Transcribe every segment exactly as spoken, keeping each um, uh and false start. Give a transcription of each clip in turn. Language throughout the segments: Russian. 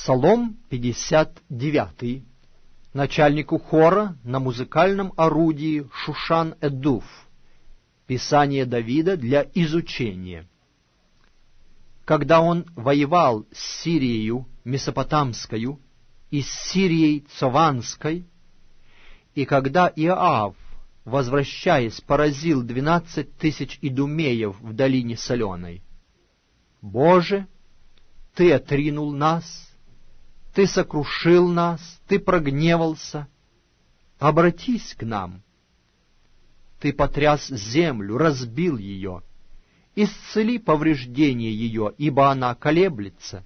Псалом пятьдесят девятый. Начальнику хора на музыкальном орудии Шушан-эдуф. Писание Давида для изучения. Когда он воевал с Сирией Месопотамскою и с Сирией Цованской, и когда Иоав, возвращаясь, поразил двенадцать тысяч идумеев в долине соленой, «Боже, Ты отринул нас, Ты сокрушил нас, Ты прогневался, обратись к нам. Ты потряс землю, разбил ее, исцели повреждение ее, ибо она колеблется.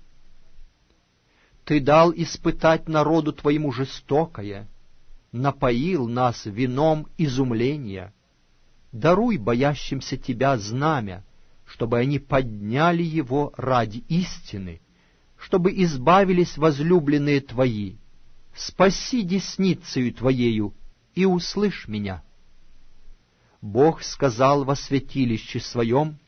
Ты дал испытать народу Твоему жестокое, напоил нас вином изумления. Даруй боящимся Тебя знамя, чтобы они подняли его ради истины, чтобы избавились возлюбленные Твои. Спаси десницею Твоею и услышь меня». Бог сказал во святилище Своем: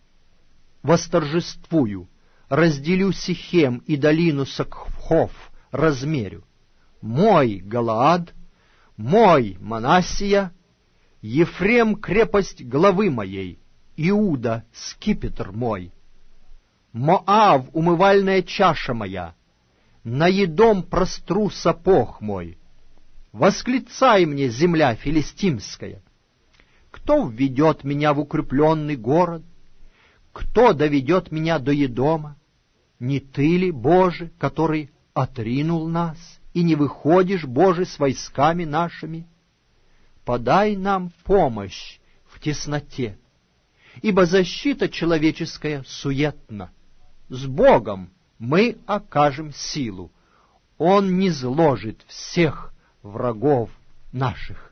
«Восторжествую, разделю Сихем и долину Сакхов, размерю. Мой Галаад, мой Манассия, Ефрем — крепость главы моей, Иуда — скипетр мой. Моав — умывальная чаша моя, на Едом простру сапог мой. Восклицай мне, земля филистимская! Кто введет меня в укрепленный город? Кто доведет меня до Едома? Не Ты ли, Боже, который отринул нас, и не выходишь, Боже, с войсками нашими? Подай нам помощь в тесноте, ибо защита человеческая суетна. С Богом мы окажем силу, Он низложит всех врагов наших».